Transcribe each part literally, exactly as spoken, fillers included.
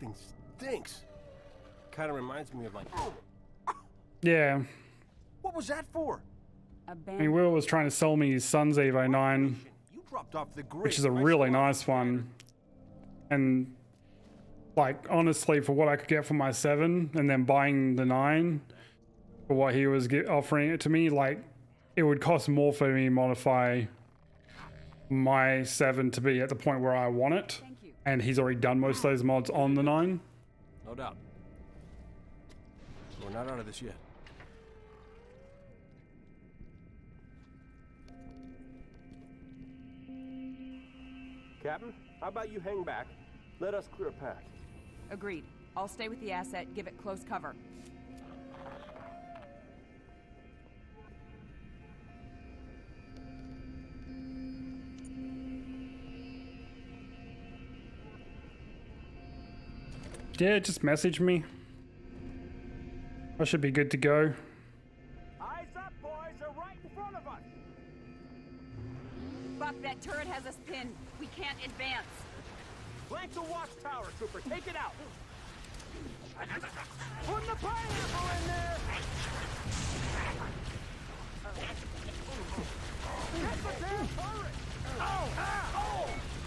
fucking stinks. Kind of reminds me of like... Yeah. What was that for? I mean, Will was trying to sell me his son's Evo nine, You dropped off the grid. which is a really nice one. And, like, honestly, for what I could get for my seven, and then buying the nine, for what he was get, offering it to me, like, it would cost more for me to modify my seven to be at the point where I want it. And he's already done most of those mods on the nine. No doubt. We're not out of this yet. Captain, how about you hang back? Let us clear a path. Agreed. I'll stay with the asset, give it close cover. Yeah, just message me. I should be good to go. Eyes up, boys! They're right in front of us! Buck, that turret has us pinned. We can't advance. Flank the watchtower, Trooper. Take it out. Put the pineapple in there! Get the damn turret! Oh! Oh!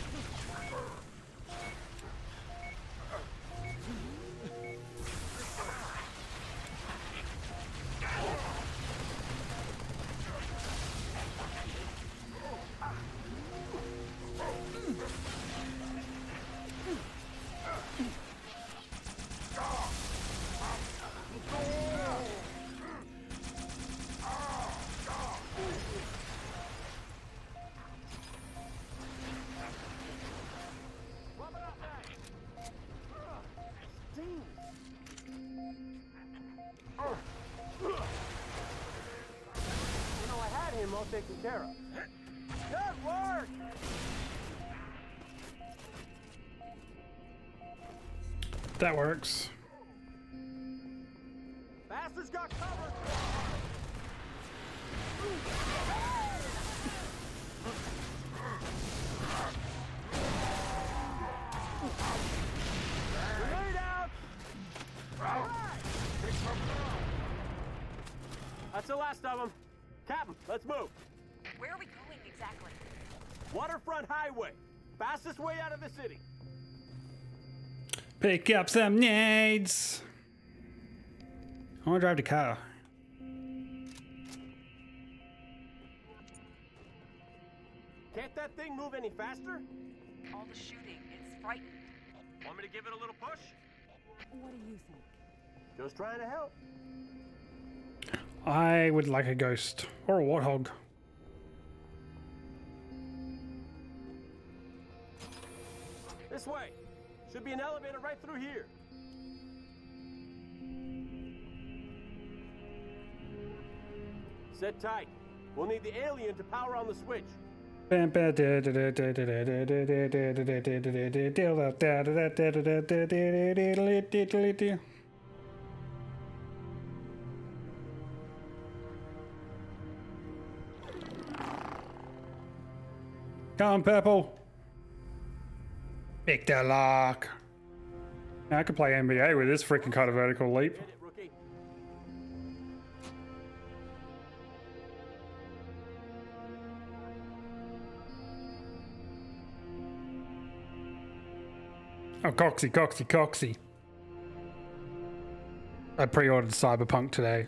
All taken care of. Good work! That works. Bastards got covered! Grenade out! That's the last of them. Captain, let's move. Where are we going exactly? Waterfront highway. Fastest way out of the city. Pick up some nades. I want to drive the car. Can't that thing move any faster? All the shooting, it's frightened. Want me to give it a little push? What do you think? Just trying to help. I would like a ghost or a warthog. This way. Should be an elevator right through here. Sit tight. We'll need the alien to power on the switch. Come on, purple. Pick the lock. Now I could play N B A with this freaking kind of vertical leap. Get it, rookie. Oh, Coxie, Coxie, Coxie. I pre-ordered Cyberpunk today.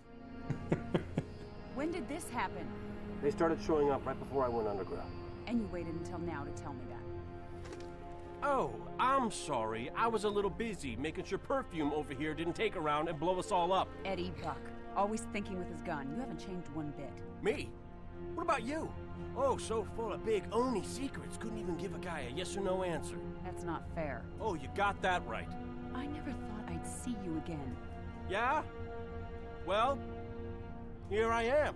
When did this happen? They started showing up right before I went underground. And you waited until now to tell me that. Oh, I'm sorry. I was a little busy making sure Perfume over here didn't take around and blow us all up. Eddie Buck, always thinking with his gun. You haven't changed one bit. Me? What about you? Oh, so full of big Oni secrets, couldn't even give a guy a yes or no answer. That's not fair. Oh, you got that right. I never thought I'd see you again. Yeah? Well, here I am.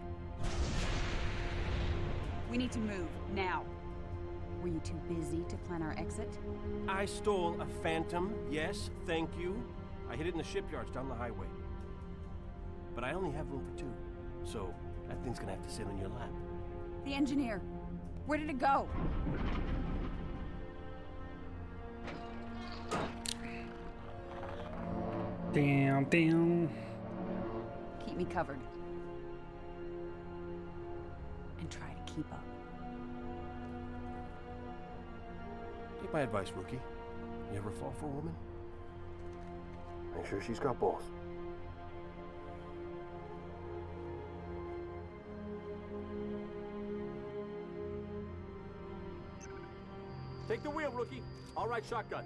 We need to move, now. Were you too busy to plan our exit? I stole a Phantom, yes, thank you. I hid it in the shipyards down the highway. But I only have room for two, so that thing's gonna have to sit on your lap. The engineer. Where did it go? Damn, damn. Keep me covered. And try to keep up. Take my advice, rookie. You ever fall for a woman? Make sure she's got balls. Take the wheel, rookie. All right, shotgun.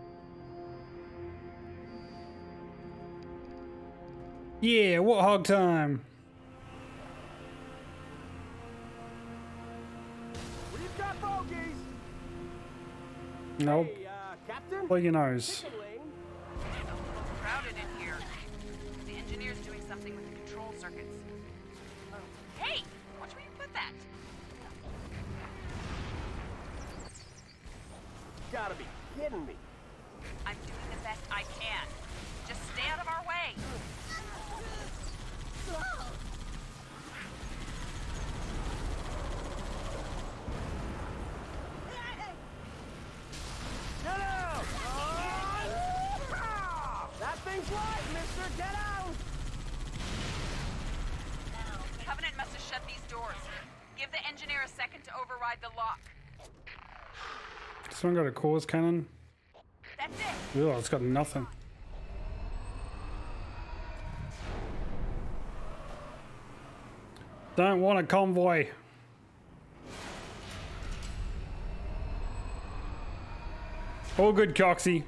Yeah, what hog time? We've got bogeys. Nope. Hey, uh, Captain? Plug your nose. It's a little crowded in here. The engineer's doing something with the control circuits. Oh. Hey! Watch where you put that! Gotta be kidding me. I'm doing the best I can. Just stay out of our way. Get out! Oh, that thing's live, mister! Get out! Covenant must have shut these doors. Give the engineer a second to override the lock. This one got a cause cannon. That's it. Ugh, it's got nothing. Don't want a convoy. All good, Coxie.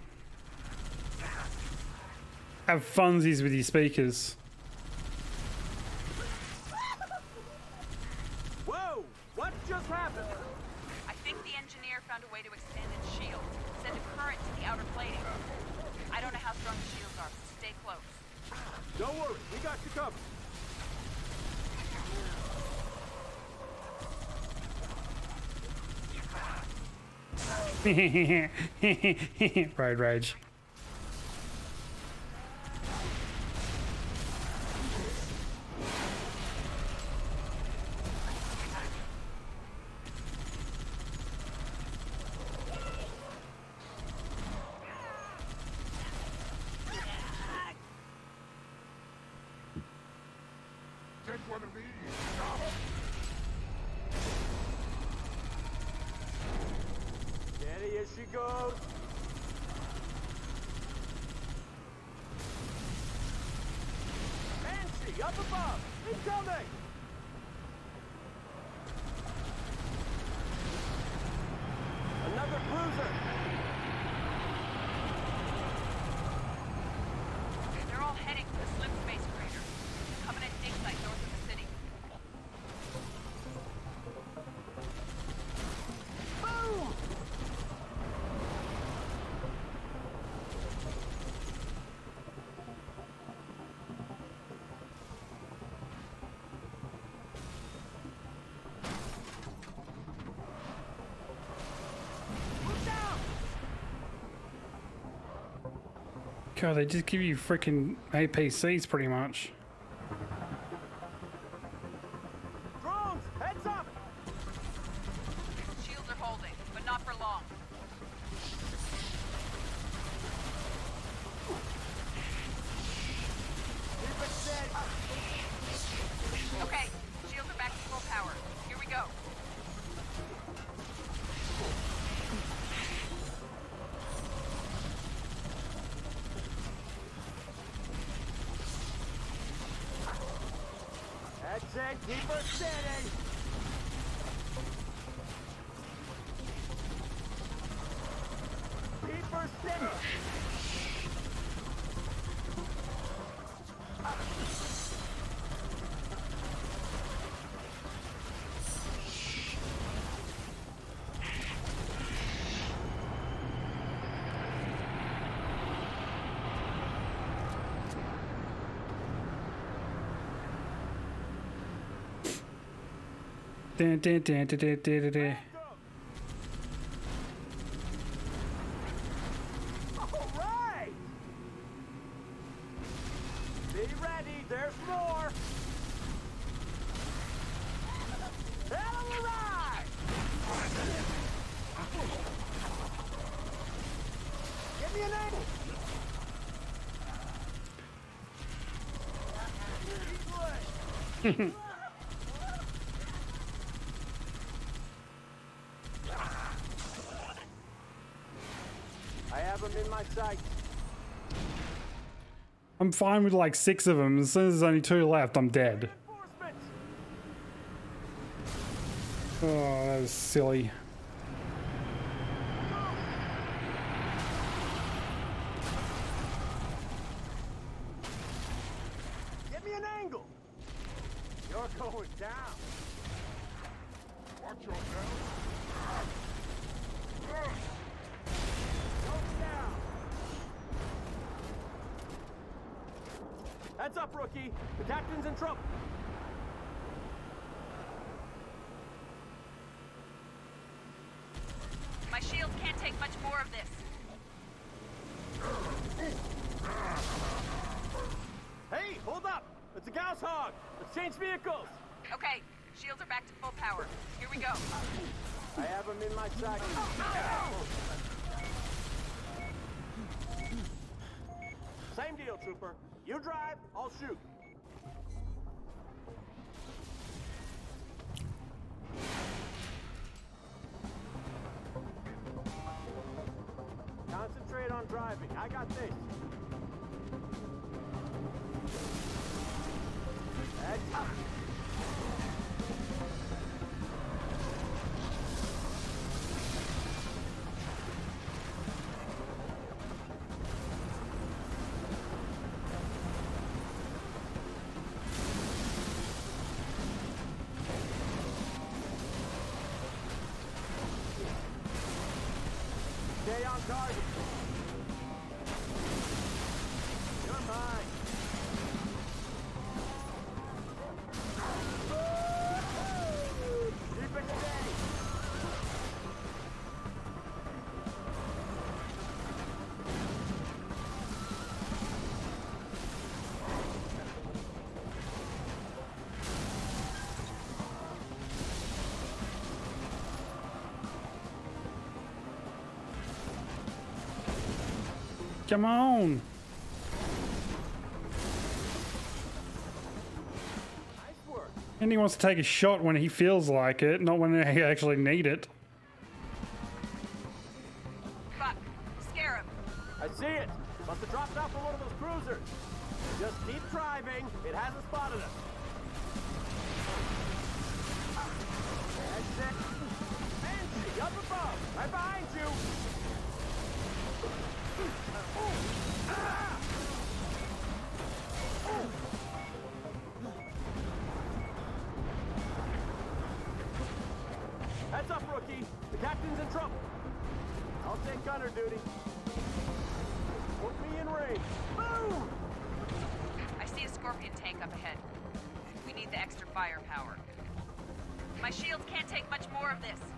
Have funsies with your speakers. Whoa! What just happened? I think the engineer found a way to expand its shield. Send a current to the outer plating. I don't know how strong the shields are, so stay close. Don't worry, we got you covered. Road rage. Take one of these. Steady as she goes. Fancy, up above. Incoming! Another cruiser. They're all heading for the Slim Space Crater. Covenant dig site north of the city. Boom! Look out! God, they just give you freaking A P Cs pretty much. Drones, heads up! Shields are holding, but not for long. Keep it steady. Okay, shields are back to full power. Here we go. That's it, keep her steady. Keep her steady. Dun, dun, dun, dun, dun, dun, dun. All right. Be ready, there's more. Hell of a ride. Give me an angle. I have them in my sights. I'm fine with like six of them. As soon as there's only two left, I'm dead. Reinforcements! Oh, that was silly. Get me an angle. You're going down. Watch your belt. Go down. Heads up, rookie. The captain's in trouble. My shields can't take much more of this. Hey, hold up. It's a Gauss hog. Let's change vehicles. Okay, shields are back to full power. Here we go. I have them in my sights. Same deal, trooper. You drive, I'll shoot. Concentrate on driving. I got this. Heads up. Stay on target. You're mine. Keep it steady. Come on. Nice work. And he wants to take a shot when he feels like it, not when they actually need it. Fuck. Scare him. I see it. Must have dropped off from one of those cruisers. Just keep driving. It hasn't spotted us. That's it. Fancy, up above. Right behind you. Ah! Heads up, rookie. The captain's in trouble. I'll take gunner duty. Put me in range. Boom! I see a Scorpion tank up ahead. We need the extra firepower. My shields can't take much more of this.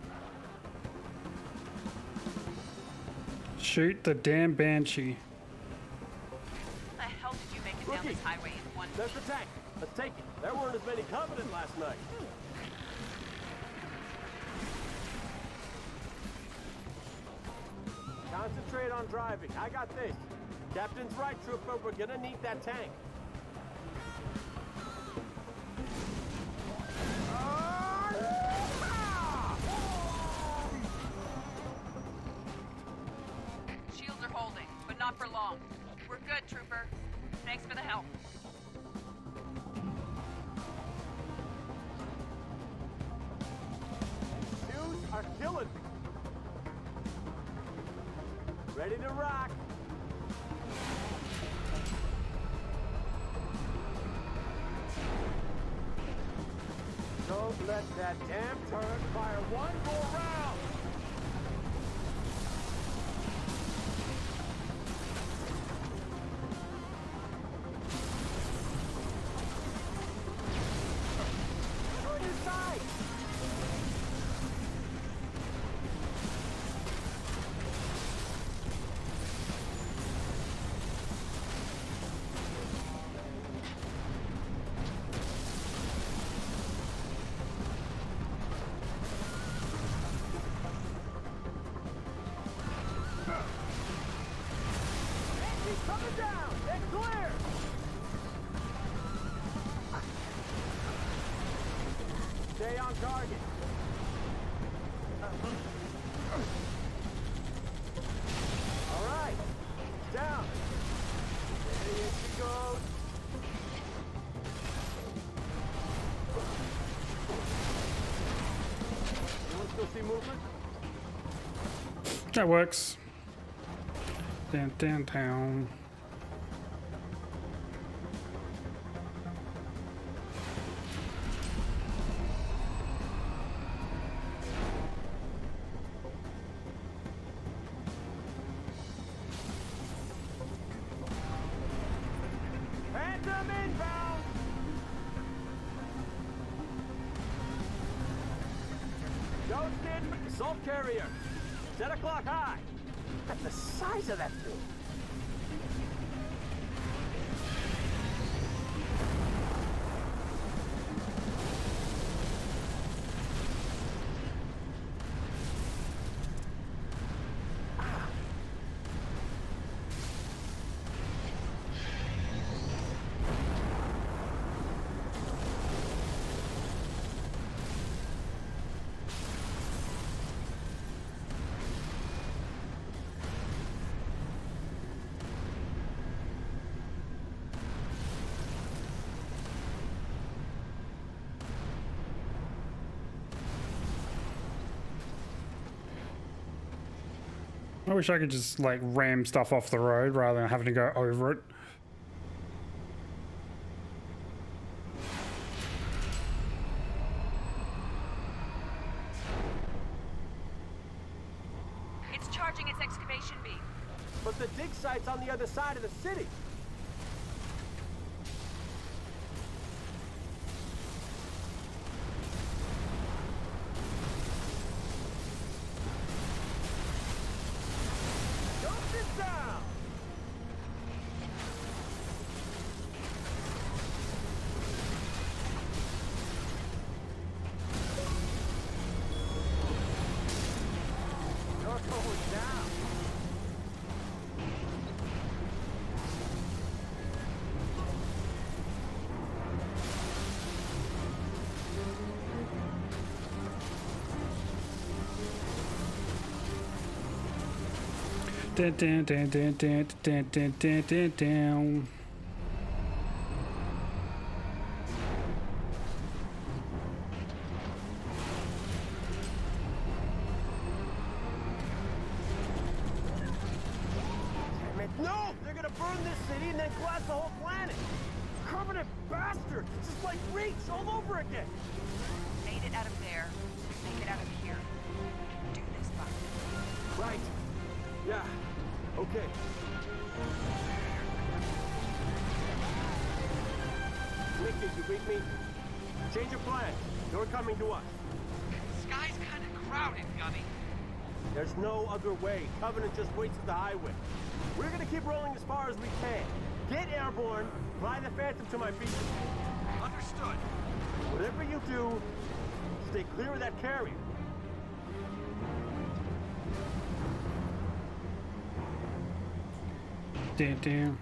Shoot the damn Banshee. How the hell did you make it down Rookie. this highway in one There's the tank. Let's take it. There weren't as many Covenant last night. Concentrate on driving. I got this. Captain's right, trooper. We're gonna need that tank. Shields are holding, but not for long. We're good, trooper. Thanks for the help. Shoes are killing me. Ready to rock. Don't let that damn turret fire one more round. On your side. Coming down! Get clear! Stay on target. All right. Down. There she goes. Anyone still see movement? That works. Down, downtown. Phantom inbound! Ghosted assault carrier. Set o'clock high. That's the size of that thing. I wish I could just like ram stuff off the road rather than having to go over it. It's charging its excavation beam. But the dig site's on the other side of the city. Dun, dun, dun, dun, dun, dun, dun, dun, dun, dun. Damn it. No! They're gonna burn this city and then glass the whole planet! Covenant bastards! It's just like Reach all over again! Made it out of there. Make it out of here. Do this, Buck. Right. Yeah. Okay. Nick, did you beat me? Change of plan. You're coming to us. Sky's kind of crowded, Gunny. There's no other way. Covenant just waits at the highway. We're gonna keep rolling as far as we can. Get airborne, fly the Phantom to my feet. Understood. Whatever you do, stay clear of that carrier. Damn, damn.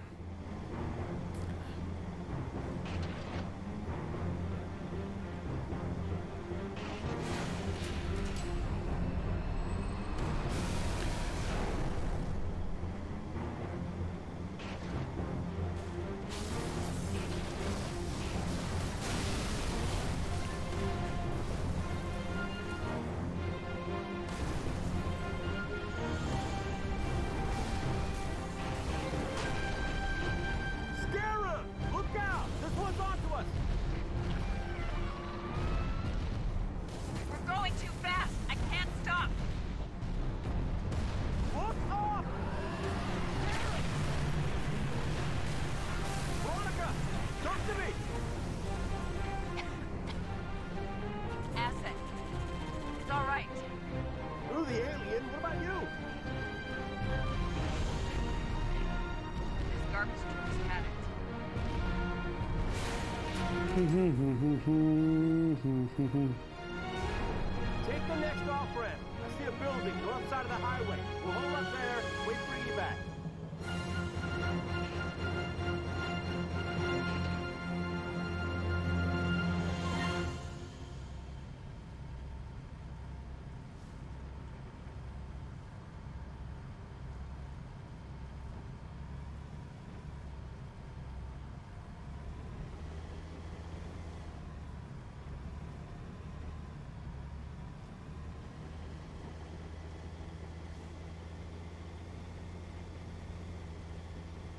Take the next off-ramp. I see a building north side of the highway. We'll hold up there, wait for you back.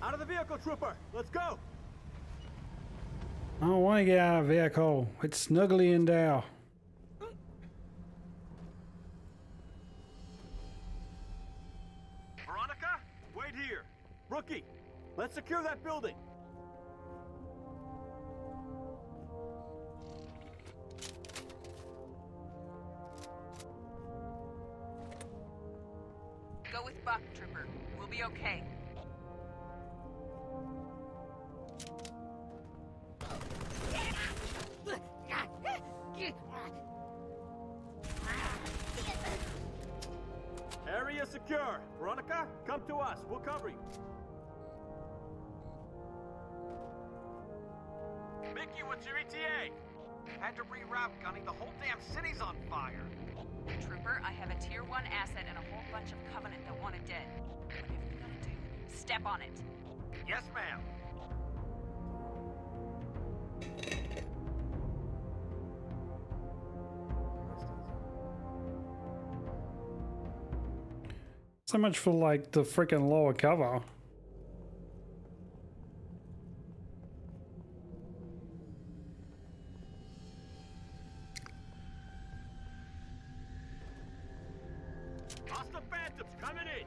Out of the vehicle, trooper. Let's go. I don't want to get out of the vehicle. It's snuggly in there. Veronica, wait here. Rookie, let's secure that building. Go with Buck, Trooper. We'll be okay. Area secure. Veronica, come to us. We'll cover you. Mickey, what's your E T A? Had to reroute, Gunny. The whole damn city's on fire. Trooper, I have a tier one asset and a whole bunch of Covenant that want it dead. Whatever you gotta do, step on it. Yes, ma'am. So much for like the freaking lower cover. Hostile Phantoms coming in.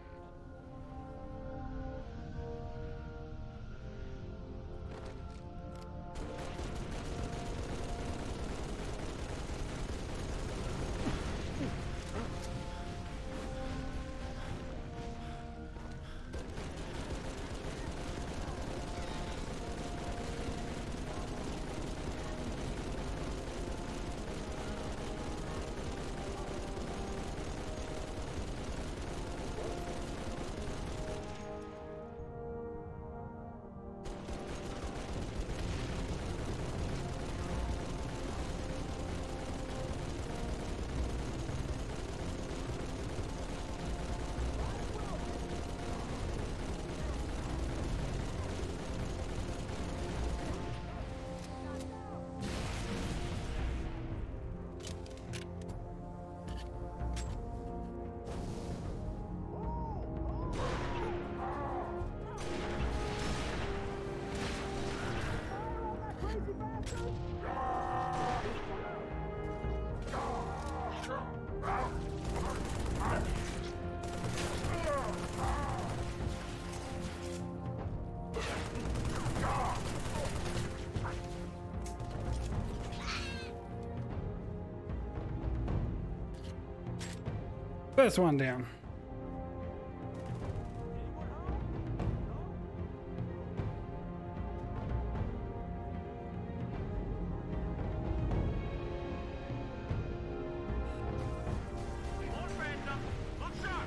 First one down. More Phantom. Look sharp.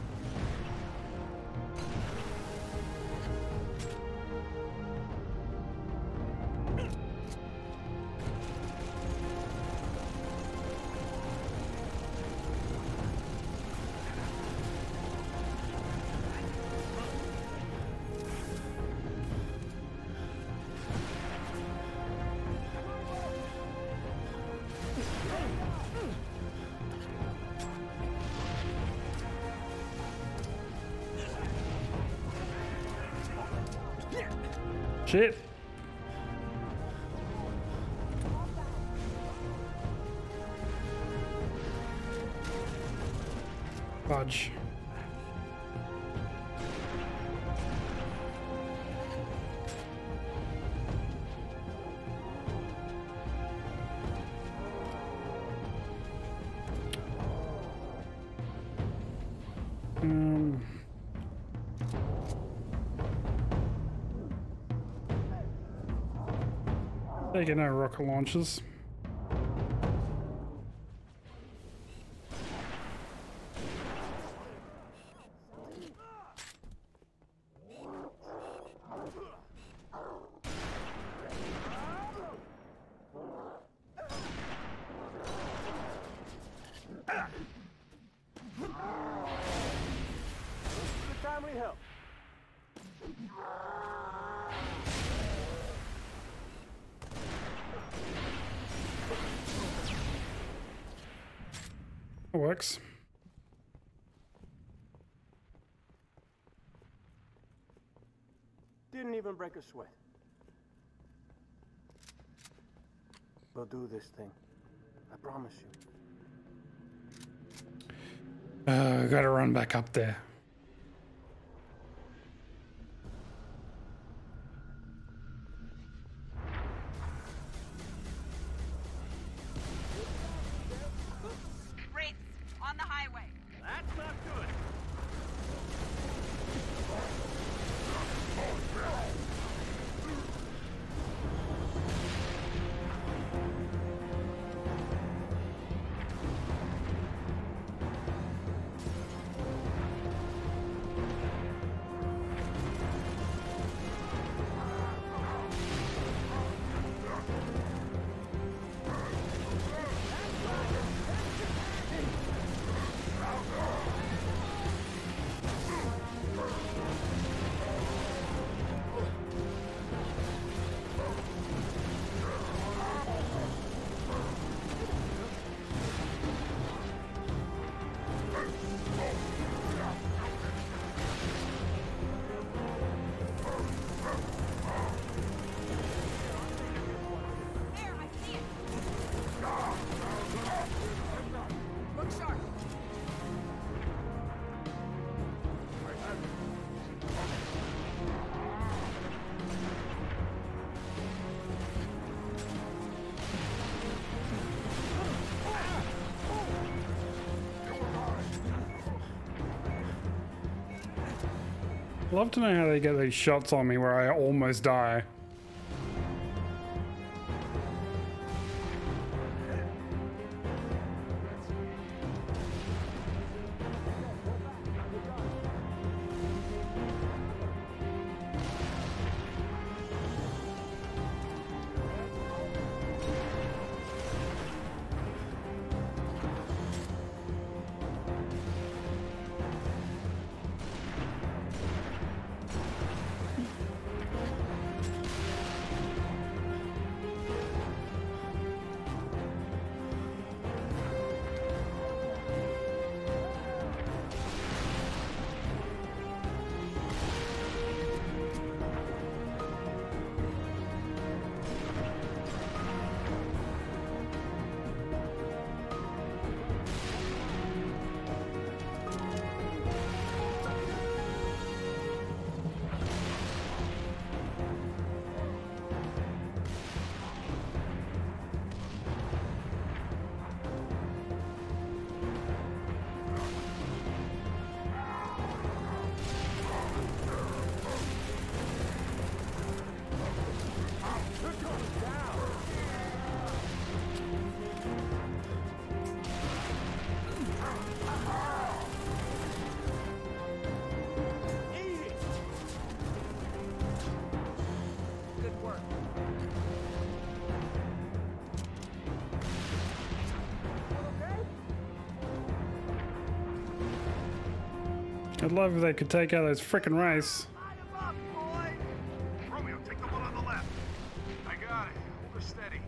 Shit. Fudge. Um. Taking no rocket launchers. Timely help. It works. Didn't even break a sweat. We'll do this thing. I promise you. Uh, I gotta run back up there. Rates on the highway. That's not good. There, I see it. Look sharp. Love to know how they get these shots on me where I almost die. Good work. I'd love if they could take out those frickin' rice. Light him up, boy! Romeo, take the one on the left. I got it. Hold her steady.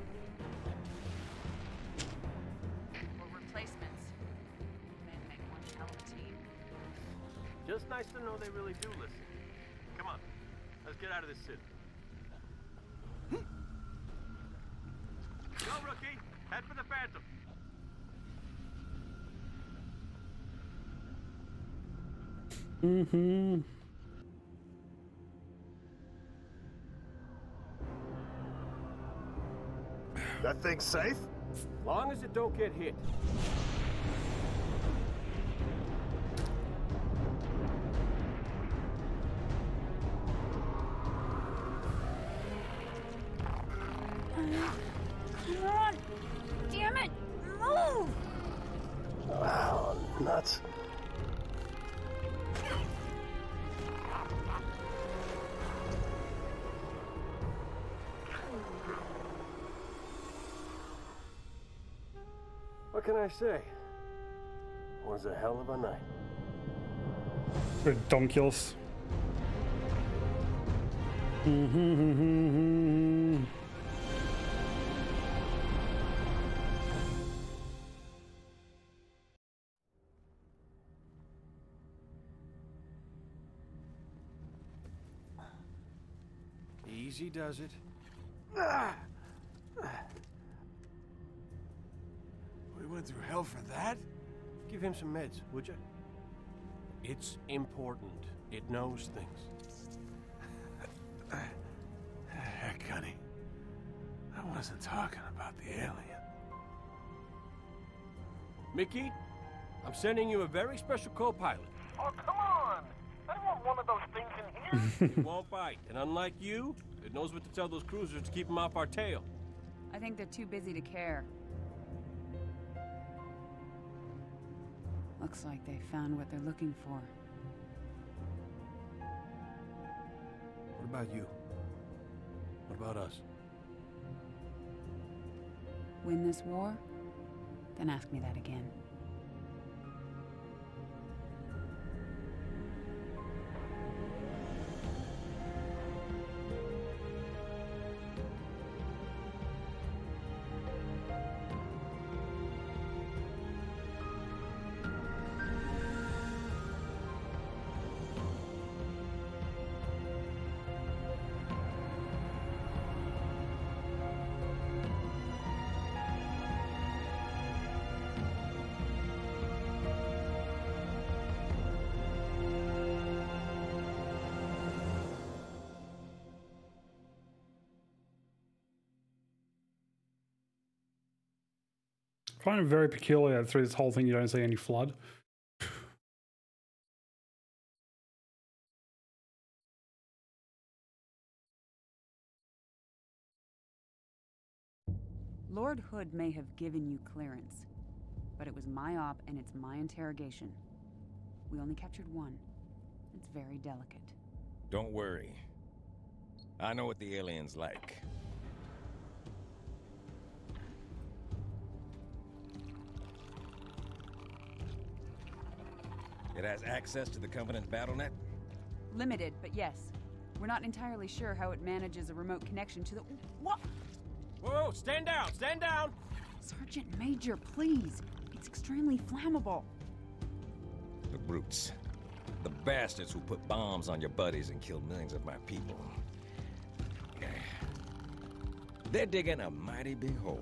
We're replacements. Men make one hell of a team. Just nice to know they really do listen. Come on, let's get out of this city. Go, rookie. Head for the Phantom. Mm-hmm. That thing's safe? Long as it don't get hit. Run! Damn it! Move! Wow, nuts. What can I say? Was a hell of a night. Redonkulous. Mm-hmm. Easy does it. We went through hell for that? Give him some meds, would you? It's important. It knows things. Heck, honey. I wasn't talking about the alien. Mickey, I'm sending you a very special co-pilot. Oh, come on! I don't want one of those things in here. It won't bite, and unlike you, it knows what to tell those cruisers to keep them off our tail. I think they're too busy to care. Looks like they found what they're looking for. What about you? What about us? Win this war? Then ask me that again. I find it very peculiar that through this whole thing you don't see any flood. Lord Hood may have given you clearance, but it was my op and it's my interrogation. We only captured one. It's very delicate. Don't worry. I know what the alien's like. It has access to the Covenant BattleNet? Limited, but yes. We're not entirely sure how it manages a remote connection to the... What? Whoa, stand down, stand down! Sergeant Major, please. It's extremely flammable. The brutes. The bastards who put bombs on your buddies and killed millions of my people. They're digging a mighty big hole.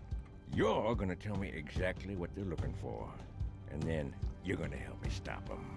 You're gonna tell me exactly what they're looking for, and then you're gonna help me stop them.